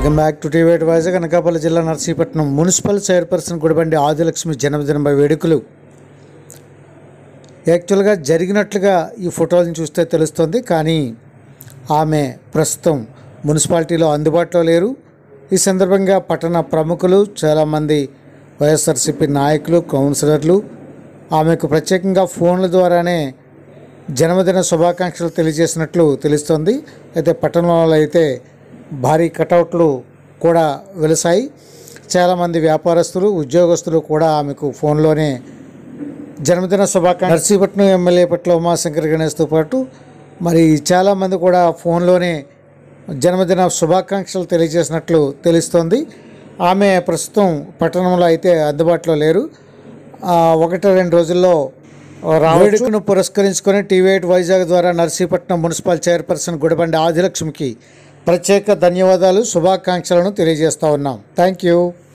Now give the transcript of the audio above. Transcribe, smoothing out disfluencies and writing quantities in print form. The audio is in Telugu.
Welcome back to TV Vizag. Anakapalli జిల్లా నర్సీపట్నం మున్సిపల్ చైర్పర్సన్ గుడిబండి ఆదిలక్ష్మి జన్మదిన వేడుకలు యాక్చువల్గా జరిగినట్లుగా ఈ ఫోటోలను చూస్తే తెలుస్తుంది. కానీ ఆమె ప్రస్తుతం మున్సిపాలిటీలో అందుబాటులో లేరు. ఈ సందర్భంగా పట్టణ ప్రముఖులు, చాలామంది వైఎస్ఆర్సీపీ నాయకులు, కౌన్సిలర్లు ఆమెకు ప్రత్యేకంగా ఫోన్ల ద్వారానే జన్మదిన శుభాకాంక్షలు తెలియజేసినట్లు తెలుస్తోంది. అయితే పట్టణంలో అయితే భారీ కటౌట్లు కూడా వెలిసాయి. చాలామంది వ్యాపారస్తులు, ఉద్యోగస్తులు కూడా ఆమెకు ఫోన్లోనే జన్మదిన శుభాకాంక్షలు. నర్సీపట్నం ఎమ్మెల్యే పట్ల ఉమాశంకర్ గణేష్తో పాటు మరి చాలామంది కూడా ఫోన్లోనే జన్మదిన శుభాకాంక్షలు తెలియజేసినట్లు తెలుస్తోంది. ఆమె ప్రస్తుతం పట్టణంలో అయితే అందుబాటులో లేరు. 1-2 రోజుల్లో వేడుకను పురస్కరించుకొని టీవీ8 వైజాగ్ ద్వారా నర్సీపట్నం మున్సిపల్ చైర్పర్సన్ గుడిబండి ఆదిలక్ష్మికి ప్రత్యేక ధన్యవాదాలు, శుభాకాంక్షలను తెలియజేస్తూ ఉన్నాం. Thank you.